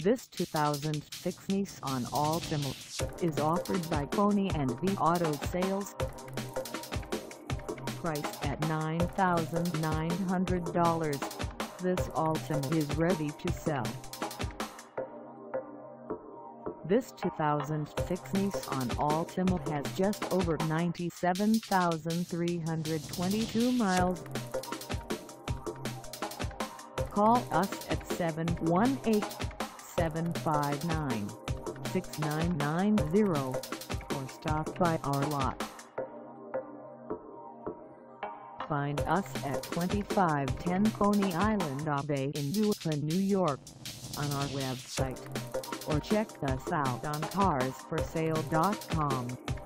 This 2006 Nissan Altima is offered by Coney Island Ave Auto Sales. Priced at $9,900, this Altima is ready to sell. This 2006 Nissan Altima has just over 97,322 miles. Call us at 718-759-6990 or stop by our lot. Find us at 2510 Coney Island Ave in Brooklyn, New York, on our website, or check us out on carsforsale.com.